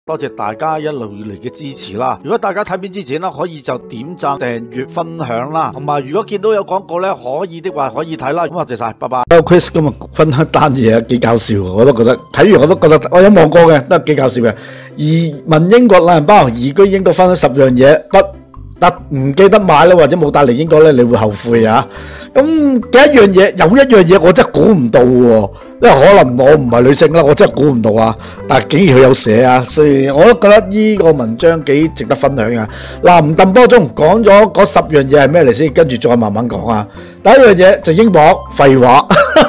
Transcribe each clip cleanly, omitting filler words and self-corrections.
多謝大家一路以嚟嘅支持啦！如果大家睇片之前啦，可以就點讚、訂閱、分享啦，同埋如果見到有廣告咧，可以的話可以睇啦。咁多謝晒，拜拜。Chris 今日分享單嘢幾搞笑，我都覺得睇完我都覺得我有望過嘅，都係幾搞笑嘅。移民英國懶人包，移居英國分享10樣嘢唔記得買啦，或者冇帶嚟英國咧，你會後悔啊！咁嘅有一樣嘢我真係估唔到喎，因為可能我唔係女性啦，我真係估唔到啊！但係竟然佢有寫啊，所以我都覺得呢個文章幾值得分享啊！嗱，唔抌波鐘講咗嗰10樣嘢係咩嚟先，跟住再慢慢講啊！第一樣嘢就英鎊，廢話。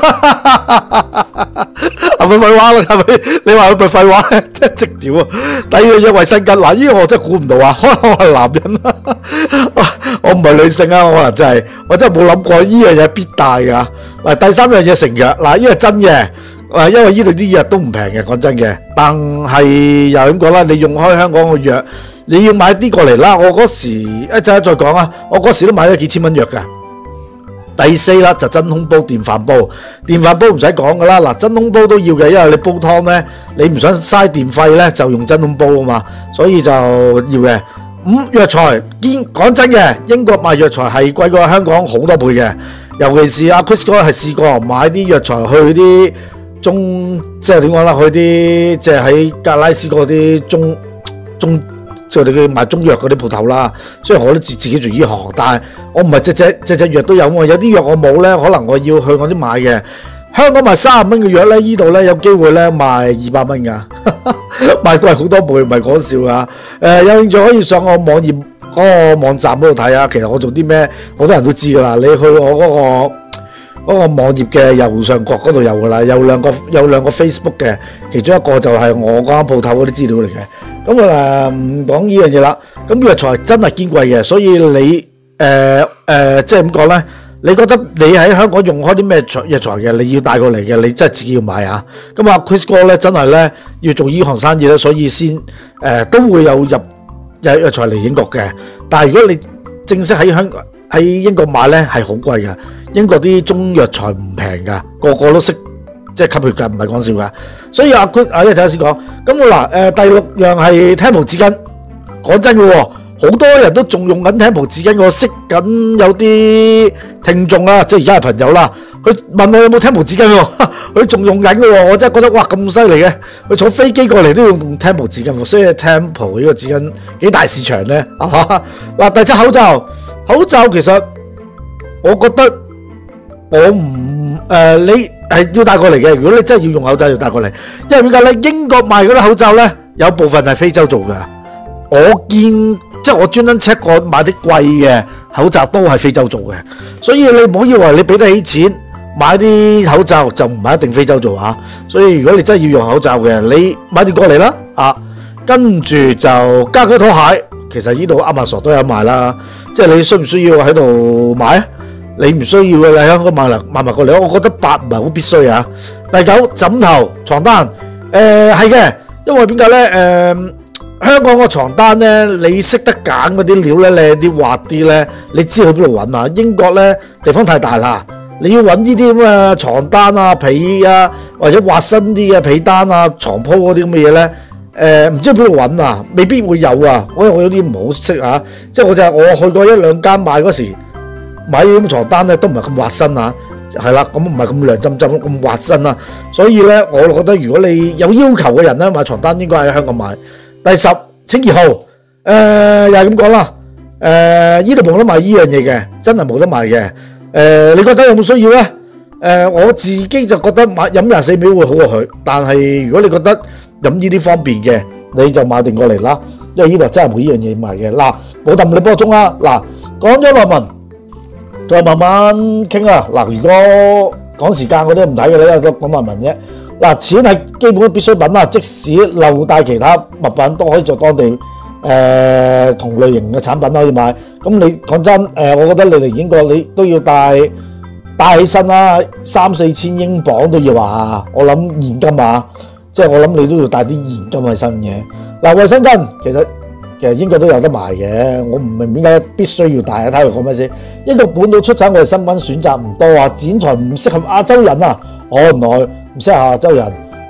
係咪廢話啦？係咪？你話佢咪廢話？真係直屌啊！第二樣嘢衛生巾，嗱呢個我真係估唔到啊！可能我係男人啦，我唔係女性啊，我可能真係我真係冇諗過呢樣嘢必帶噶。嗱，第三樣嘢成藥，嗱呢個真嘅，因為呢度啲藥都唔平嘅，講真嘅。但係又咁講啦，你用開香港嘅藥，你要買啲過嚟啦。我嗰時一陣再講啊，我嗰時都買咗幾千蚊藥噶。第四啦就真空煲電飯煲，電飯煲唔使講噶啦，嗱真空煲都要嘅，因為你煲湯咧，你唔想嘥電費咧，就用真空煲啊嘛，所以就要嘅。藥材講真嘅，英國賣藥材係貴過香港好多倍嘅，尤其是阿 Chris 哥係試過買啲藥材去啲即係點講啦，去啲即係喺格拉斯嗰啲即係我哋賣中藥嗰啲鋪頭啦，雖然我都自己做呢行，但係我唔係隻隻藥都有喎，有啲藥我冇咧，可能我要去嗰啲買嘅。香港賣30蚊嘅藥咧，呢度咧有機會咧賣200蚊㗎，賣貴好多倍，唔係講笑㗎。有興趣可以上我網頁嗰個網站嗰度睇下，其實我做啲咩好多人都知㗎啦。你去我嗰個網頁嘅右上角嗰度有㗎啦，有兩個 Facebook 嘅，其中一個就係我嗰間鋪頭嗰啲資料嚟嘅。咁唔講呢樣嘢啦。咁藥材真係堅貴嘅，所以你即係點講咧？你覺得你喺香港用開啲咩藥材嘅，你要帶過嚟嘅，你真係自己要買啊！咁啊 Chris 哥咧真係咧要做呢行生意咧，所以先都會有入藥材嚟英國嘅。但係如果你正式喺英國買咧係好貴嘅，英國啲中藥材唔平㗎，個個都識。即係吸血㗎，唔係講笑㗎。所以阿 Chris 一陣先講。咁嗱第6樣係 Tempo 紙巾。講真嘅喎，好多人都仲用緊 Tempo 紙巾。我識緊有啲聽眾啦，即係而家係朋友啦。佢問我有冇 Tempo 紙巾喎，佢仲用緊嘅喎。我真係覺得哇咁犀利嘅。佢坐飛機過嚟都要用 Tempo 紙巾喎。所以 Tempo 呢個紙巾幾大市場咧，係嘛？嗱第7口罩其實我覺得我唔你。係要帶過嚟嘅，如果你真係要用口罩要帶過嚟，因為點解咧？英國賣嗰啲口罩咧，有部分係非洲做嘅。即係我專登 check 過買啲貴嘅口罩都係非洲做嘅，所以你唔好以為你俾得起錢買啲口罩就唔係一定非洲做啊。所以如果你真係要用口罩嘅，你買啲過嚟啦啊，跟住就家居拖鞋，其實呢度Amazon都有賣啦。即係你需唔需要喺度買啊？你唔需要嘅，你喺香港買埋過嚟，我覺得8唔係好必須啊。第9枕頭、床單，係嘅，因為點解咧？香港個床單咧，你識得揀嗰啲料咧，靚啲、滑啲咧，你知去邊度揾啊？英國咧地方太大啦，你要揾呢啲咁嘅床單啊、被啊，或者滑身啲嘅被單啊、床鋪嗰啲咁嘅嘢咧，唔知去邊度揾啊？未必會有啊，因為我有啲唔好識啊，即係我去過1-2間買嗰時。買啲咁床單咧都唔係咁滑身啊，係啦，咁唔係咁涼浸浸咁滑身啊，所以咧我覺得如果你有要求嘅人咧買床單應該喺香港買。第10清潔號，又係咁講啦，呢度冇得賣呢樣嘢嘅，真係冇得賣嘅。你覺得有冇需要咧？我自己就覺得飲24秒會好過佢，但係如果你覺得飲呢啲方便嘅，你就買定過嚟啦，因為呢度真係冇呢樣嘢賣嘅。嗱，冇抌你波鐘啦，嗱，講咗內文。再慢慢傾啦。嗱，如果講時間嗰啲唔睇嘅咧，都講內文啫。嗱，錢係基本必需品啦，即使漏帶其他物品都可以做當地同類型嘅產品可以買。咁你講真，我覺得你嚟英國你都要帶起身啦，3-4千英鎊都要啊。我諗現金啊，即係我諗你都要帶啲現金喺身嘅。嗱，衛生巾其實英國都有得賣嘅，我唔明點解必須要帶啊？睇佢講咩先？英國本土出產衛生巾選擇唔多啊，剪裁唔適合亞洲人啊，原來唔適合亞洲人。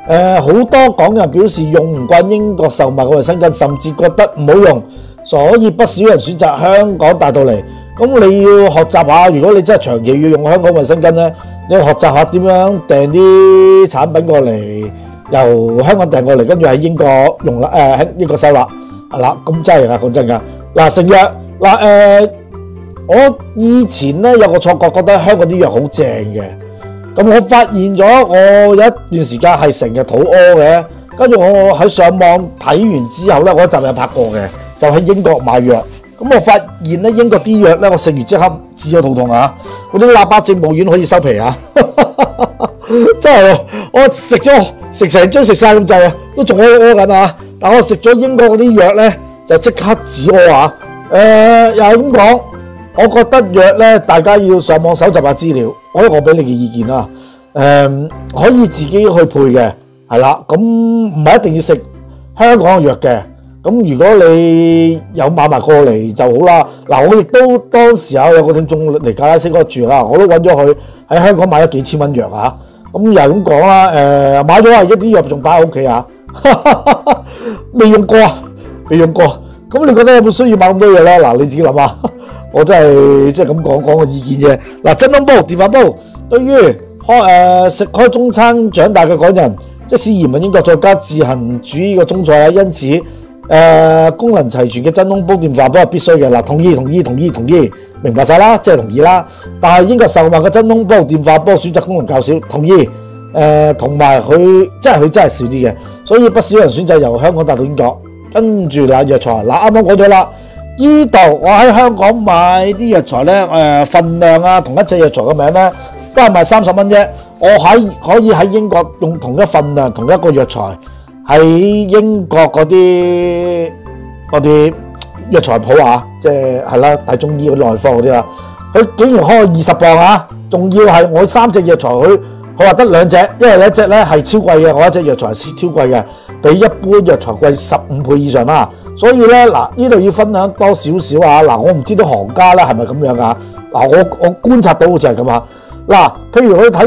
好多港人表示用唔慣英國售賣嘅衛生巾，甚至覺得唔好用，所以不少人選擇香港帶到嚟。咁你要學習下，如果你真係長期要用香港衛生巾咧，你要學習下點樣訂啲產品過嚟，由香港訂過嚟，跟住喺英國用啦，喺英國收啦，係啦，咁真係㗎，講真㗎。嗱，成藥嗱我以前咧有個錯覺，覺得香港啲藥好正嘅。咁我發現咗，我有一段時間係成日肚屙嘅，跟住我喺上網睇完之後咧，我一集有拍過嘅，就喺英國買藥。咁我發現咧，英國啲藥咧，我食完即刻止咗肚痛啊！嗰啲喇叭正母丸可以收皮啊！真係我食成樽食晒咁滯啊，都仲屙緊啊！但我食咗英國嗰啲藥咧，就即刻止屙啊！又係咁講。我覺得藥咧，大家要上網搜集下資料，我俾你嘅意見啦。可以自己去配嘅，係啦。咁唔係一定要食香港嘅藥嘅。咁如果你有買埋過嚟就好啦。嗱，我亦都當時有個聽眾嚟格拉斯哥住啦，我都揾咗佢喺香港買咗幾千蚊藥啊。咁又係咁講啦，買咗一啲藥仲擺喺屋企啊，未用過啊，未用過。咁你覺得有冇需要買咁多嘢咧？嗱，你自己諗下。我真係即係咁講個意見啫。嗱，真空煲、電飯煲，對於食開中餐長大嘅港人，即使移民英國，在家自行煮呢個中菜啊，因此功能齊全嘅真空煲、電飯煲係必須嘅。嗱，同意，明白晒啦，即係同意啦。但係英國售賣嘅真空煲、電飯煲選擇功能較少，同意。同埋佢真係少啲嘅，所以不少人選擇由香港帶到英國。跟住嗱，藥材嗱，啱啱講咗啦。呢度我喺香港買啲藥材咧，份量啊，同一隻藥材嘅名咧，都係賣30蚊啫。我可以喺英國用同一份量、同一個藥材，喺英國嗰啲藥材鋪啊，即係啦，大中醫嗰啲內科嗰啲啦，佢竟然開20磅啊！仲要係我3隻藥材，佢話得2隻，因為有一隻咧係超貴嘅，我一隻藥材係超貴嘅，比一般藥材貴15倍以上啦。所以咧，嗱，呢度要分享多少少啊！嗱，我唔知道行家咧係咪咁樣噶？嗱，我觀察到好似係咁啊！嗱，譬如佢睇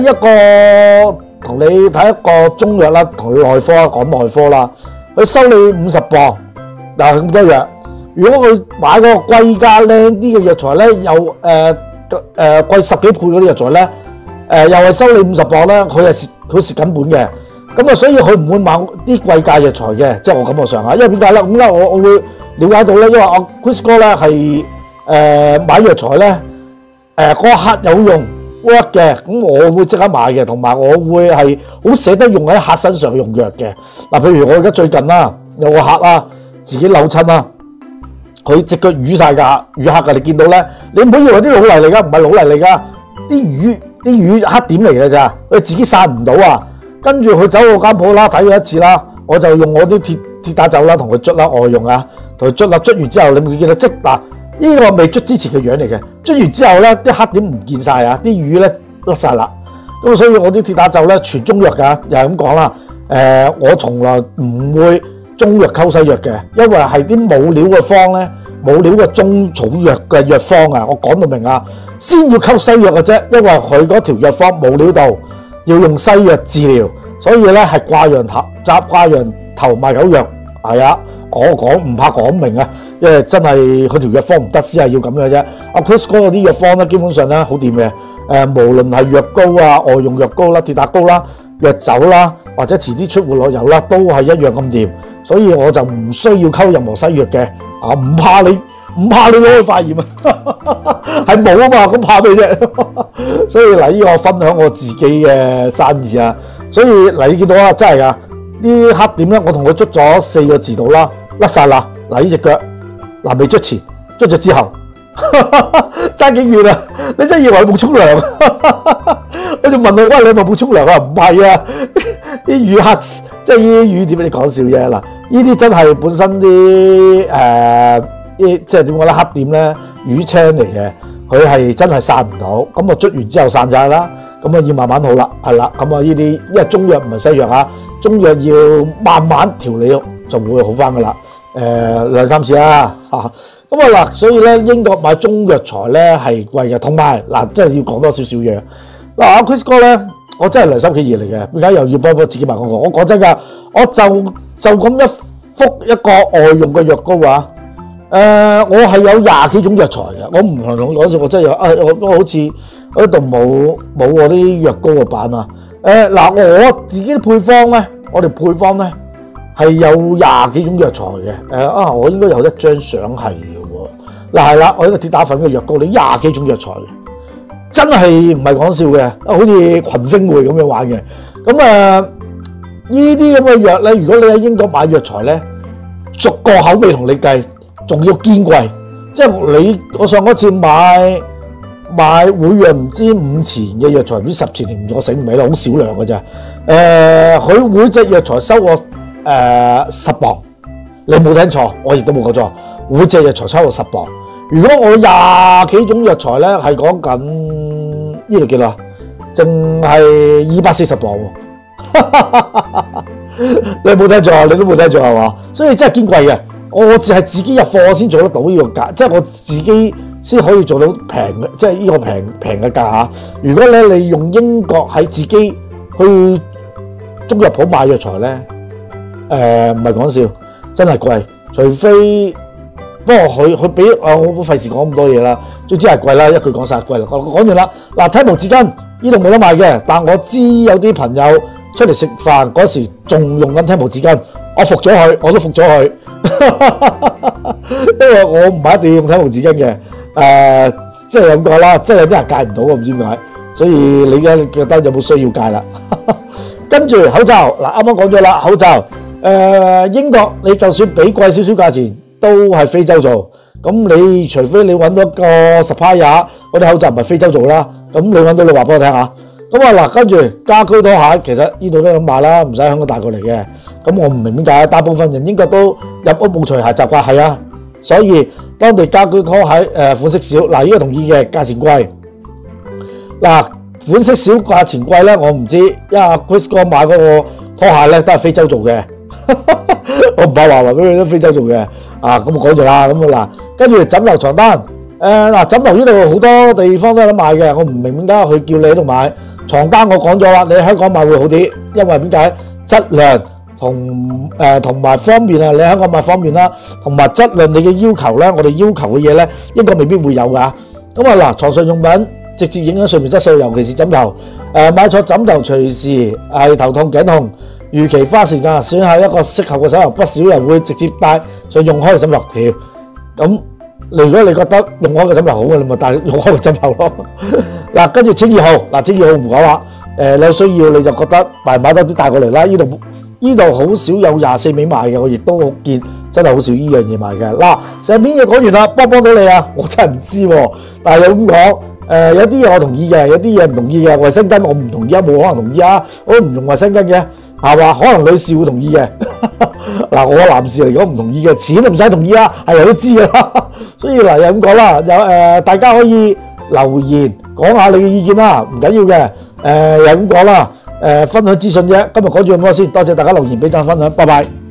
一個中藥啦，同佢內科講內科啦，佢收你50磅，嗱咁多藥。如果佢買嗰個貴價靚啲嘅藥材咧，又貴10幾倍嗰啲藥材咧，又係收你50磅咧，佢蝕緊本嘅。咁啊，所以佢唔會買啲貴價藥材嘅，即係我感覺上啊，因為點解咧？咁咧，我會了解到咧，因為我 Chris 哥咧係買藥材咧，嗰刻有用 work 嘅，咁我會即刻買嘅，同埋我會係好捨得用喺客身上用藥嘅。嗱，譬如我而家最近啦，有個客啦，自己扭親啦，佢隻腳瘀晒㗎，瘀黑㗎，你見到咧，你唔好以為啲老泥嚟㗎，唔係老泥嚟㗎，啲瘀黑點嚟㗎咋，佢自己散唔到啊。跟住佢走到間鋪啦，睇咗一次啦，我就用我啲鐵打酒啦，同佢捽啦，外用啊，同佢捽啦，捽完之後你會見到嗱，呢個未捽之前嘅樣嚟嘅，捽完之後咧，啲黑點唔見晒啊，啲瘀咧甩晒啦。咁所以我啲鐵打酒咧全中藥㗎，又係咁講啦。我從來唔會中藥溝西藥嘅，因為係啲冇料嘅方咧，冇料嘅中草藥嘅藥方啊，我講到明啊，先要溝西藥嘅啫，因為佢嗰條藥方冇料到。要用西藥治療，所以咧係掛羊頭賣狗藥，係啊，講唔怕講明啊，因為真係佢條藥方唔得先係要咁嘅啫。阿 Chris 哥嗰啲藥方咧，基本上咧好掂嘅，無論係藥膏啊、外用藥膏啦、鐵打膏啦、藥酒啦，或者遲啲出活絡油啦，都係一樣咁掂，所以我就唔需要溝任何西藥嘅，啊唔怕你攞去化驗啊，係冇啊嘛，咁怕咩啫？所以嚟呢個分享我自己嘅生意啊，所以嚟你見到啊，真係噶啲黑點咧，我同佢捽咗4個字度啦，甩晒啦。嗱呢隻腳，嗱未捽前，捽咗之後，爭幾遠啊！你真係以為冇沖涼？我就問佢：喂，你係咪冇沖涼啊？唔係啊，啲瘀黑，即係啲瘀點？你講笑啫嗱，呢啲真係本身啲即係點講咧？黑點咧，瘀青嚟嘅。佢係真係散唔到，咁啊捽完之後散晒啦，咁啊要慢慢好啦，係啦，咁啊呢啲因為中藥唔係西藥啊，中藥要慢慢調理就會好翻噶啦，2、3次啦嚇，咁啊嗱，所以咧英國買中藥材咧係貴嘅，同埋嗱真係要講多少少嘢嗱，阿 Chris 哥咧我真係良心企業嚟嘅，點解又要幫自己賣廣告？我講真㗎，我就咁一幅一個外用嘅藥膏啊！我係有20幾種藥材嘅，我唔同你講笑，我真係有我好似我呢度冇我啲藥膏嘅版啊！我自己啲配方咧，我哋配方咧係有20幾種藥材嘅，我應該有一張相係嘅喎。係啦，我呢個鐵打粉嘅藥膏，你20幾種藥材，真係唔係講笑嘅，好似群星會咁樣玩嘅。咁呢啲咁嘅藥咧，如果你喺英國買藥材咧，逐個口味同你計。仲要堅貴，即係我上嗰次買每樣唔知5錢嘅藥材，唔知10錢定我醒唔起啦，好少量嘅啫。佢每隻藥材收我10磅，你冇聽錯，我亦都冇講錯，每隻藥材收我10磅。如果我20幾種藥材咧，係講緊呢度幾多？淨係240磅喎。你冇聽錯，你都冇聽錯係嘛？所以真係堅貴嘅。我只係自己入貨先做得到呢個價，即係我自己先可以做到平嘅，即係呢個平嘅價嚇。如果咧你用英國喺自己去中藥鋪買藥材咧，唔係講笑，真係貴。除非不過佢俾我費事講咁多嘢啦，總之係貴啦，一句講晒貴啦。講完啦，嗱睇毛紙巾呢度冇得賣嘅，但我知有啲朋友出嚟食飯嗰時仲用緊聽毛紙巾，我服咗佢，我都服咗佢。因為我唔係一定要用睇毛紙巾嘅，即係咁講啦，即係有啲人戒唔到，我唔知點解，所以你而家覺得有冇需要戒啦？跟住口罩，嗱啱啱講咗啦，口罩，英國你就算俾貴少少價錢，都係非洲做，咁你除非你揾到個 supplier， 嗰啲口罩唔係非洲做啦，咁你揾到你話俾我聽下。咁嗱，跟住家居拖鞋，其實呢度都咁買啦，唔使香港帶過嚟嘅。咁我唔明點解，大部分人英國都入屋冇除鞋習慣，係啊。所以當地家居拖鞋款式少，嗱呢個同意嘅，價錢貴。嗱款式少價錢貴咧，我唔知，因為 Chris 哥買嗰個拖鞋咧都係非洲做嘅，我唔怕話俾佢都非洲做嘅。咁我講咗啦，咁嗱，跟住枕頭床單，枕頭呢度好多地方都有得買嘅，我唔明點解佢叫你喺度買。床單我講咗啦，你喺香港買會好啲，因為點解？質量同埋方便啊，你喺香港買方便啦，同埋質量你嘅要求咧，我哋要求嘅嘢咧，應該未必會有噶。咁嗱，床上用品直接影響睡眠質素，尤其是枕頭。買錯枕頭隨時係頭痛頸痛，預期花時間選下一個適合嘅枕頭，不少人會直接帶上用開嘅枕頭條。咁如果你覺得用開個枕頭好嘅，你咪帶用開個枕頭咯。嗱，跟住清潔號，嗱清潔號唔講啦。你有需要你就覺得買多啲帶過嚟啦。呢度好少有24尾賣嘅，我亦都見真係好少呢樣嘢賣嘅。嗱，成篇嘢講完啦，幫到你啊？我真係唔知喎，但係你咁講，有啲嘢我同意嘅，有啲嘢唔同意嘅。衛生巾我唔同意啊，冇可能同意啊，我都唔用衛生巾嘅，係嘛？可能女士會同意嘅。嗱，我男士嚟講唔同意嘅，錢都唔使同意啦，係人都知㗎啦。所以嗱，又咁講啦，大家可以留言講下你嘅意見啦，唔緊要嘅。又咁講啦，分享資訊啫。今日講住咁多先，多謝大家留言俾讚分享，拜拜。